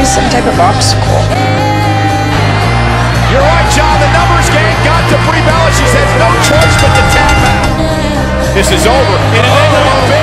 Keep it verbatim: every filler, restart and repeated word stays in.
always some type of obstacle. You're right, John. The numbers game got to Brie Bella. She has no choice but to tap out. This is over. In a negative